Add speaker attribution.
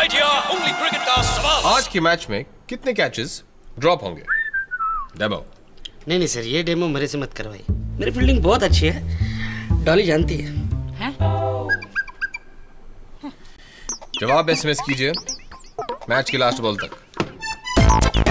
Speaker 1: Media, उंगली cricket का सवाल।
Speaker 2: आज के मैच में कितने कैचेस ड्रॉप होंगे? डेमो।
Speaker 3: नहीं सर, ये डेमो मेरे से मत करवाइए। मेरी फील्डिंग बहुत अच्छी है, डॉली जानती है।
Speaker 2: जवाब एसएमएस कीजिए मैच के लास्ट बॉल तक।